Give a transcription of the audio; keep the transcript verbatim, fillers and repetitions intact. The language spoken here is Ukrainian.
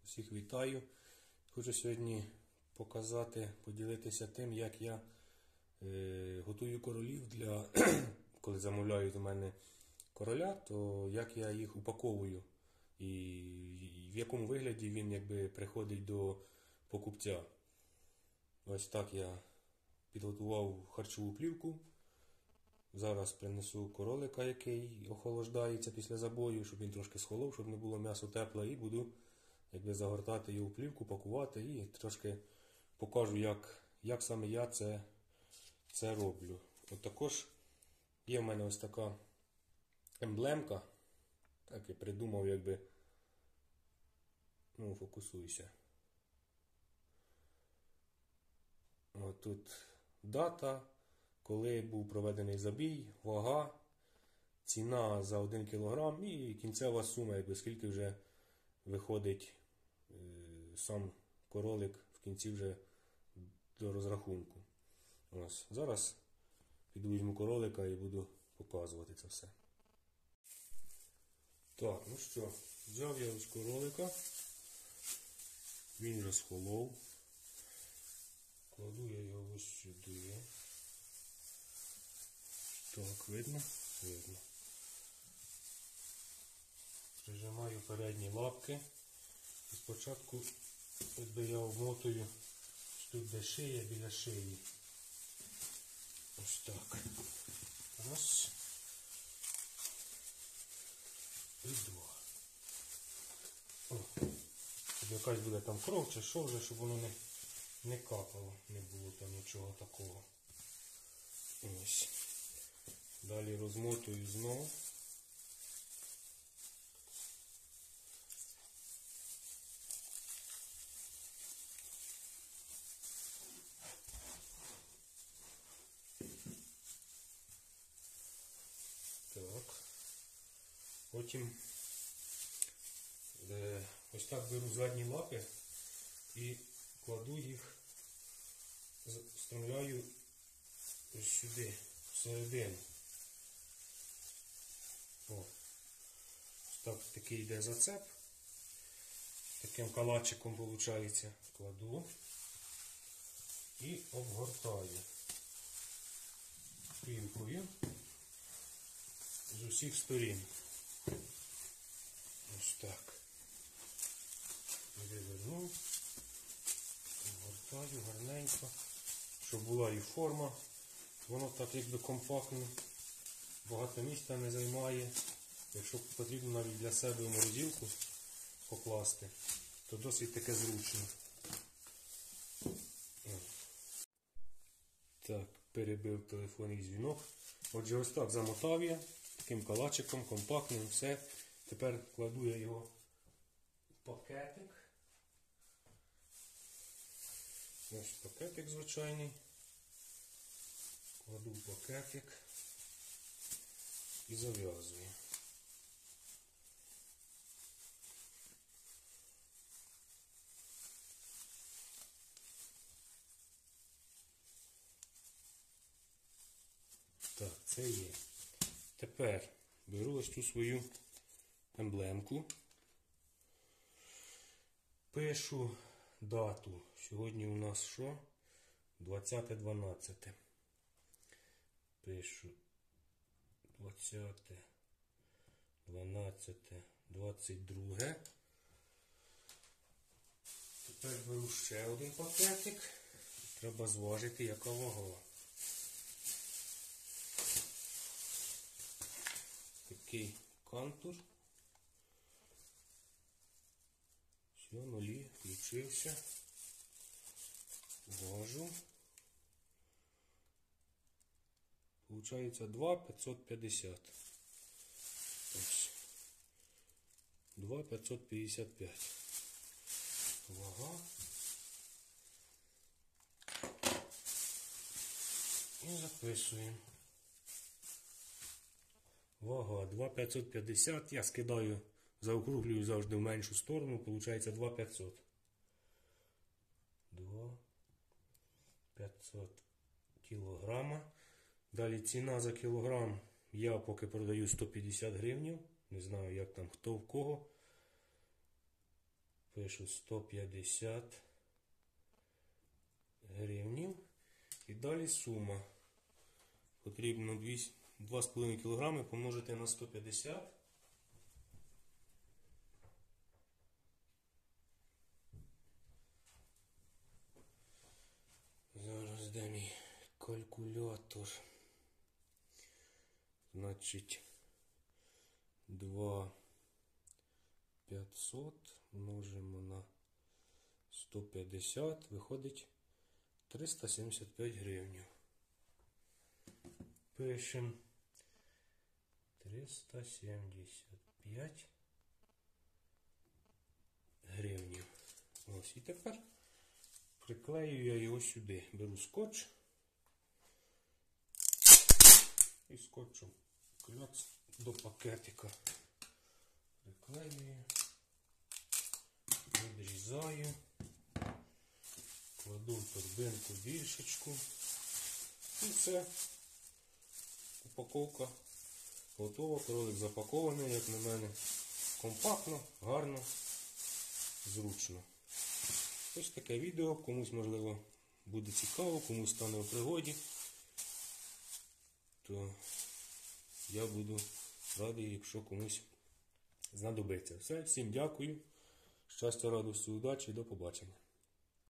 Всіх вітаю. Хочу сьогодні показати, поділитися тим, як я е, готую королів для, коли замовляють у мене короля, то як я їх упаковую і в якому вигляді він якби приходить до покупця. Ось так я підготував харчову плівку. Зараз принесу королика, який охолоджується після забою, щоб він трошки схолов, щоб не було м'ясо тепле, і буду якби загортати його в плівку, пакувати і трошки покажу, як, як саме я це, це роблю. От також є в мене ось така емблемка. Так я придумав, якби, ну, фокусуйся. От тут дата, коли був проведений забій, вага, ціна за один кілограм і кінцева сума, якби скільки вже виходить е, сам королик в кінці вже до розрахунку. Ось. Зараз піду візьму королика і буду показувати це все. Так, ну що, взяв я ось королика, він розхолов, кладу я його ось сюди. Так, видно? Видно. Прижимаю передні лапки. І спочатку якби я обмотую тут, де шия, біля шиї. Ось так. Раз. І два. О, щоб якась буде там кров чи що вже, щоб воно не, не капало, не було там нічого такого. Ось. Далі розмотую знову. Так. Потім е, ось так беру задні лапи і кладу їх, вставляю ось сюди, всередину. О, ось так, такий йде зацеп. Таким калачиком виходить. Кладу і обгортаю плівкою з усіх сторін. Ось так. Переверну, обгортаю гарненько, щоб була і форма. Воно так якби компактно, багато місця не займає. Якщо потрібно навіть для себе в морозилку покласти, то досить таке зручно. Так, перебив телефонний дзвінок. Отже, ось так замотав я, таким калачиком, компактним, все. Тепер кладу я його в пакетик. Ось пакетик звичайний. Кладу в пакетик і зав'язую. Так, це є. Тепер беру ось цю свою емблемку, пишу дату. Сьогодні у нас що? двадцяте дванадцяте. Пишу двадцяте дванадцяте двадцять друге. Тепер беру ще один пакетик. Треба зважити, яка вага. Такий контур. Все, нулі, включився. Важу. Получається два п'ятсот п'ятдесят. Ось. два п'ятсот п'ятдесят п'ять. Вага. І записуємо. Вага два п'ятсот п'ятдесят. Я скидаю, заокруглюю завжди в меншу сторону. Получається два п'ятсот. два п'ятсот кілограма. Далі ціна за кілограм. Я поки продаю сто п'ятдесят гривень. Не знаю, як там, хто в кого. пишу сто п'ятдесят гривнів. І далі сума. Потрібно два з половиною кілограми помножити на сто п'ятдесят. Зараз де мій калькулятор. Значить, два тисячі п'ятсот множимо на сто п'ятдесят, виходить триста сімдесят п'ять гривень. Пишемо триста сімдесят п'ять гривень. Ось, і тепер приклею я його сюди. Беру скотч і скотчем кльоц до пакетика. Приклеюю, відрізаю, кладу в торбинку більшечку. І все. Упаковка готова. Кролик запакований, як на мене, компактно, гарно, зручно. Ось таке відео, комусь, можливо, буде цікаво, комусь стане у пригоді, то я буду радий, якщо комусь знадобиться. Все, всім дякую, щастя, радості, удачі і до побачення.